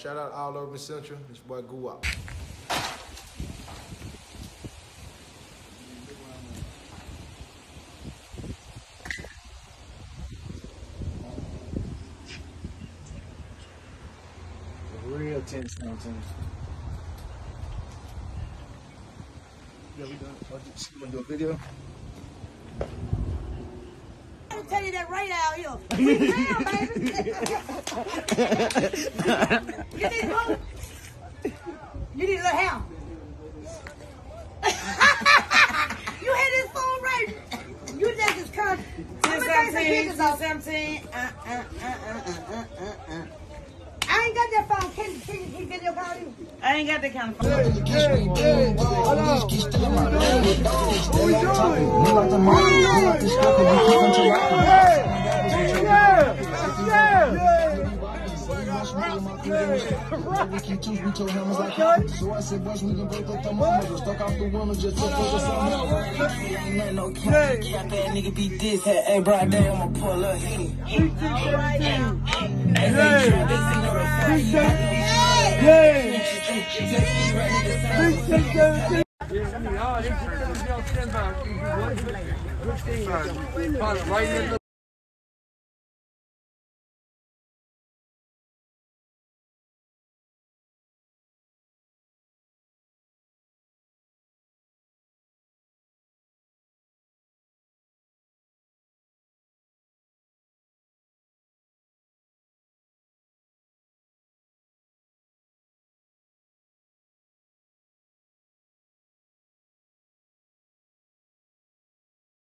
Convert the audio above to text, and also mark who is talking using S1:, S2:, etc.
S1: Shout out All Urban Central. This boy Guwap.
S2: Real tense now, tense. Yeah, we done. You want to do a video?
S3: I'm gonna tell you that right out here. We down, baby. You need who? You need a little help. You hit this phone right. You just as country.
S4: 217.
S3: I ain't got that phone. Can you get your call?
S4: I ain't got that kind of phone.
S5: So I said, boys, we can break up the mother. Stuck off the woman just to figure something out. Ain't nothing no cap. That nigga beat this. Hey, bro, damn, I'ma pull up.
S1: Right